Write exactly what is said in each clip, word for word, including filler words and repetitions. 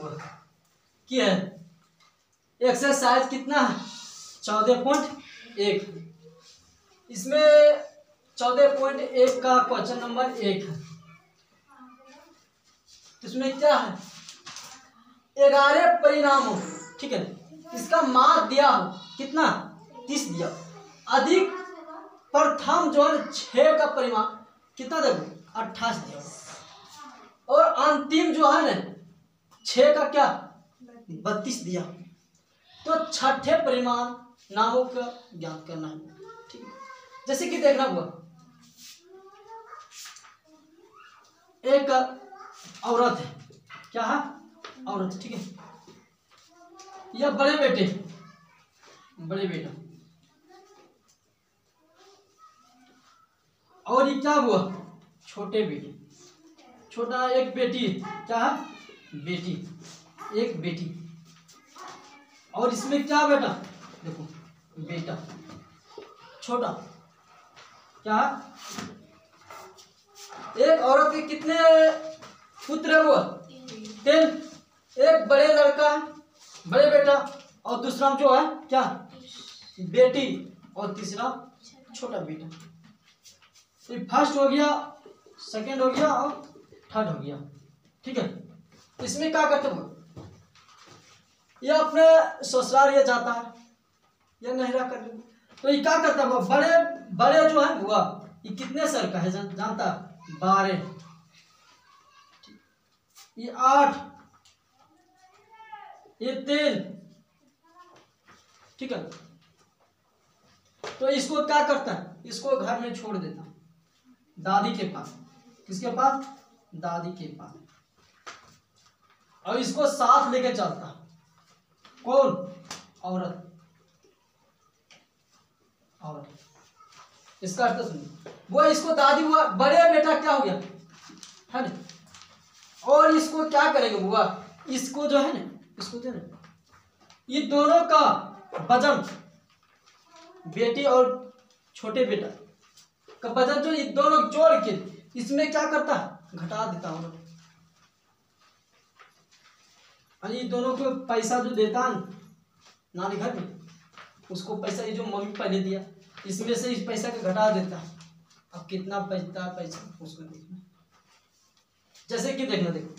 की है एक्सरसाइज कितना है चौदह पॉइंट एक। इसमें चौदह पॉइंट एक का क्वेश्चन नंबर एक है। इसमें क्या है ग्यारह परिणामों, ठीक है, इसका मार्क दिया हो कितना तीस दिया, अधिक प्रथम जो है छह का परिमाण कितना देखो अट्ठाईस दिया, और अंतिम जो है ना छह का क्या बत्तीस दिया। तो छठे परिमाण नामों का ज्ञात करना है, ठीक है। जैसे कि देखना हुआ एक औरत है, क्या है औरत, ठीक है, यह बड़े बेटे बड़े बेटा, और ये क्या हुआ छोटे बेटे, छोटा एक बेटी, क्या है बेटी, एक बेटी, और इसमें क्या बेटा देखो बेटा छोटा, क्या है एक औरत के कितने पुत्र है वो तीन, एक बड़े लड़का है बड़े बेटा, और दूसरा जो है क्या बेटी, और तीसरा छोटा बेटा। तो फर्स्ट हो गया, सेकंड हो गया और थर्ड हो गया, ठीक है। इसमें क्या करते हो ये अपने ससुराल ये जाता है या नहरा कर, तो ये क्या करता है बड़े बड़े जो है हुआ ये कितने सर का है जानता बारह, ये आठ, ये तीन, ठीक है। तो इसको क्या करता है इसको घर में छोड़ देता दादी के पास, किसके पास दादी के पास, और इसको साथ लेके चलता कौन औरत औरत। इसका अर्थ सुनिए वो इसको दादी हुआ बड़े बेटा क्या हो गया है ना, और इसको क्या करेंगे बुआ इसको जो है ना इसको जो है ना ये दोनों का वजन बेटी और छोटे बेटा का वजन जो ये दोनों जोड़ के इसमें क्या करता घटा देता हूँ, ये दोनों को पैसा जो देता है नानी घर में उसको पैसा ये जो मम्मी पहले दिया इसमें से इस पैसा का घटा देता है। अब कितना बचता है पैसा उसको देखना, जैसे कि देखना देखो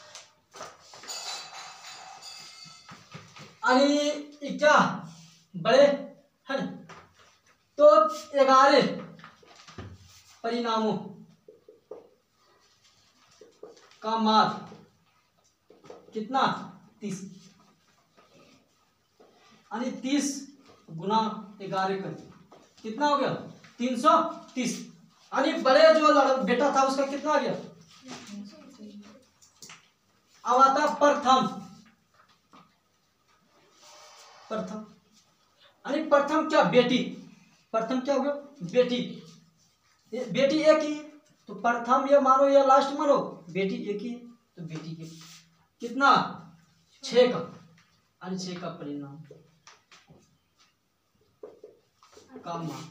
अरे क्या बड़े है ना, तो ग्यारह परिणामों का मार्क कितना तीस, यानी तीस गुना ग्यारह कर कितना हो गया तीन सौ तीस, यानी बड़े जो बेटा था उसका कितना आ गया। अब आता प्रथम, प्रथम यानी प्रथम क्या बेटी, प्रथम क्या हो गया बेटी, बेटी एक ही तो प्रथम ये मानो या लास्ट मानो बेटी एक ही तो बेटी के कितना छह का, यानी छह का परिणाम का मान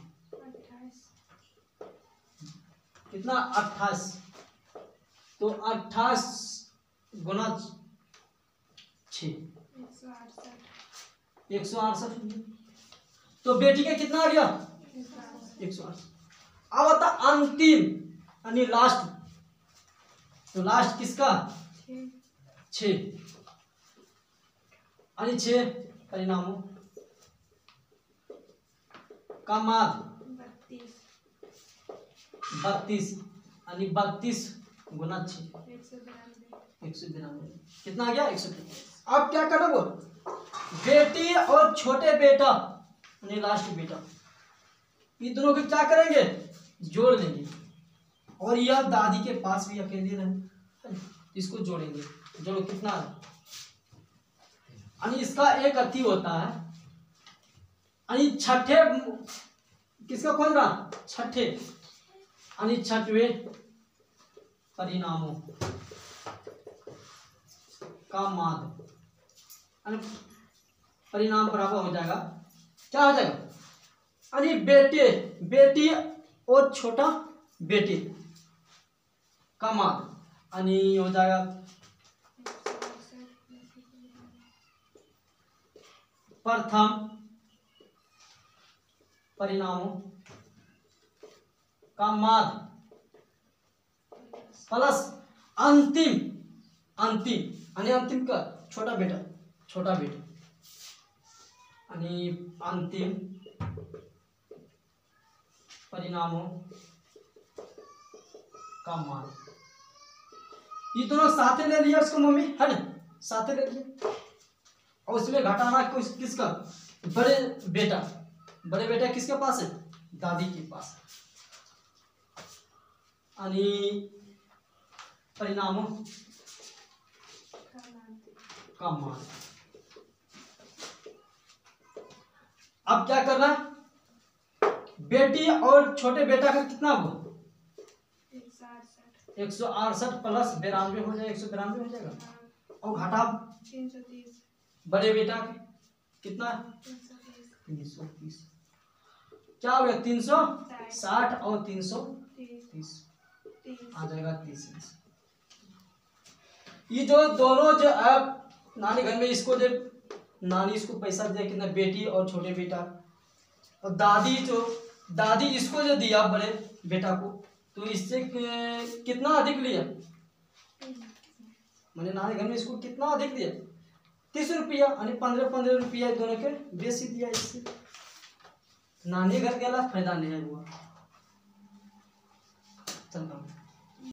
कितना अट्ठाईस, तो अट्ठाईस गुना छ एक सौ अड़सठ, तो बेटी के कितना आ गया एक सौ अड़सठ। अब आता अंतिम यानी लास्ट, तो लास्ट किसका छ, यानी छह परिणामों का मान बत्तीस, यानी बत्तीस गुना छह एक सौ बिरानवे, कितना आ गया एक सौ। अब क्या करना वो बेटी और छोटे बेटा यानी लास्ट बेटा ये दोनों को क्या करेंगे जोड़ लेंगे, और यह दादी के पास भी अकेले रहे इसको जोड़ेंगे, जोड़ो कितना है, यानी इसका एक अति होता है, यानी छठे किसका खोल रहा छठे, यानी छठवें परिणामों का मान, यानी परिणाम बराबर हो जाएगा क्या हो जाएगा, यानी बेटे बेटी और छोटा बेटे का मान, यानी हो जाएगा प्रथम परिणामों का माध्य प्लस अंतिम अंतिम आणि अंतिम का छोटा बेटा छोटा बेटा आणि अंतिम परिणामों का मान। ये दोनों साथे ले लिया उसको मम्मी है ना, साथे ले लिया। और उसमें घटाना किस किसका, बड़े बेटा बड़े बेटा किसके पास है, दादी के पास। आणि परिणामों का मान। अब क्या करना है, बेटी और छोटे बेटा का कितना हुआ, एक सौ अड़सठ प्लस बिरानवे हो जाएगा, एक सौ बिरानवे हो जाएगा। और घटा तीन सौ तीस, बड़े बेटा के कितना, तीन सौ तीस, क्या हो गया, तीन सौ साठ और तीन सौ तीस आ जाएगा तीस। ये जो दोनों जो अब नानी घर में इसको जो नानी इसको पैसा दिया कितना, बेटी और छोटे बेटा, और दादी जो दादी इसको जो दिया बड़े बेटा को, तो इससे कितना अधिक लिया, मैंने नानी घर में इसको कितना अधिक दिया, तीस रुपया यानी पंद्रह पंद्रह रुपया दोनों के बेसी दिया। इससे नानी घर गला फायदा नहीं हुआ। चलता हूँ।